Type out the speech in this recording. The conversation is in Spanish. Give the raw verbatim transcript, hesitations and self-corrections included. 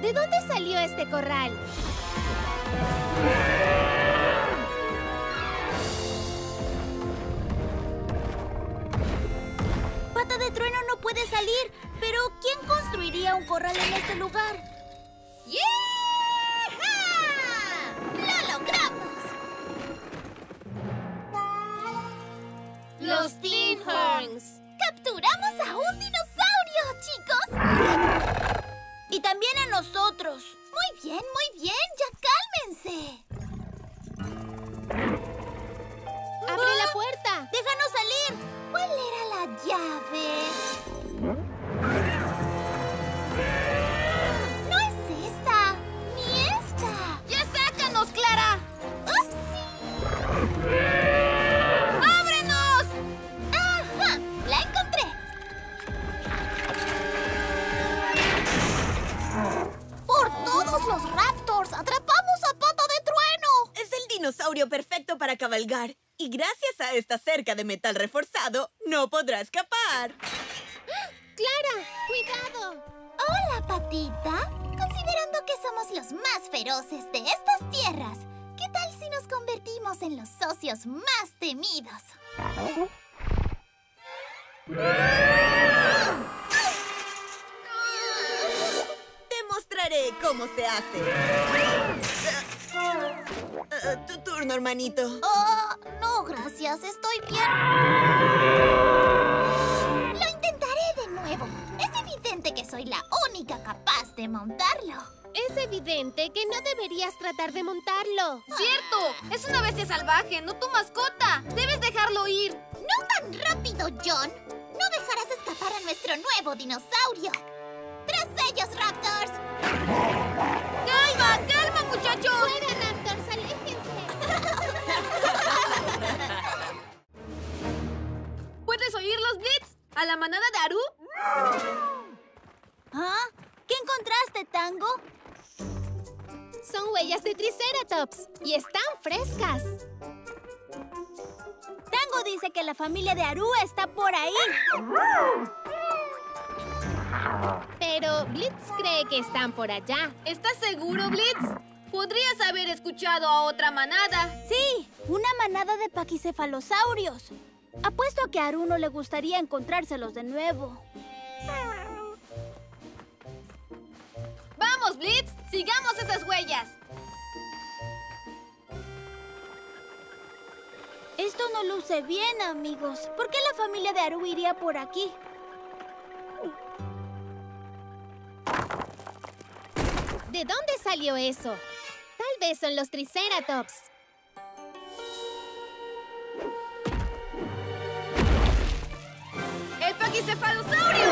¿De dónde salió este corral? Pata de Trueno no puede salir, pero ¿quién construiría un corral en este lugar? ¡Yeeja! ¡Lo logramos! ¡Los Tin Horns! ¡Capturamos a un dinosaurio, chicos! Y también a nosotros. Muy bien, muy bien. Ya cálmense. ¡Abre la puerta! ¡Déjanos salir! ¿Cuál era la llave? No es esta, ni esta. ¡Ya sácanos, Clara! ¡Upsi! ¡Ábrenos! ¡Ajá! ¡La encontré! ¡Por todos los Raptors! ¡Atrapamos a Pata de Trueno! Es el dinosaurio perfecto para cabalgar. Y gracias a esta cerca de metal reforzado, no podrá escapar. ¡Clara! ¡Cuidado! Hola, Patita. Considerando que somos los más feroces de estas tierras, ¿qué tal si nos convertimos en los socios más temidos? Te mostraré cómo se hace. Uh, uh, tu turno, hermanito. Oh, no, gracias. Estoy bien. Lo intentaré de nuevo. Es evidente que soy la única capaz de montarlo. Es evidente que no deberías tratar de montarlo. ¡Cierto! ¡Es una bestia salvaje, no tu mascota! ¡Debes dejarlo ir! No tan rápido, John. No dejarás escapar a nuestro nuevo dinosaurio. ¡Tras ellos, Raptors! ¡Calma, calma, muchachos! ¡Fuera, Raptors! ¡Aléjense! ¿Puedes oírlos, Blitz? ¿A la manada de Aru? ¿Ah? ¿Qué encontraste, Tango? Son huellas de Triceratops y están frescas. Tango dice que la familia de Aru está por ahí. Pero Blitz cree que están por allá. ¿Estás seguro, Blitz? Podrías haber escuchado a otra manada. Sí, una manada de paquicefalosaurios. Apuesto a que a Aru no le gustaría encontrárselos de nuevo. ¡Vamos, Blitz! ¡Sigamos esas huellas! Esto no luce bien, amigos. ¿Por qué la familia de Aru iría por aquí? ¿De dónde salió eso? Tal vez son los Triceratops. ¡El paquicefalosaurio!